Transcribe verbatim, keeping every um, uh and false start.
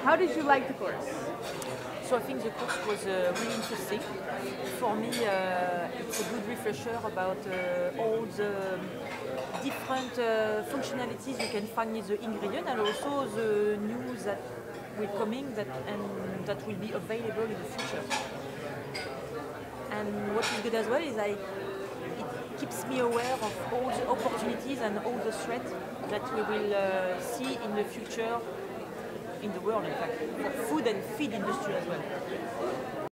How did you like the course? So I think the course was uh, really interesting. For me, uh, it's a good refresher about uh, all the different uh, functionalities you can find in the ingredient, and also the news that will coming that and that will be available in the future. And what is good as well is I, it keeps me aware of all the opportunities and all the threats that we will uh, see in the future in the world, in fact, for food and feed industry as well.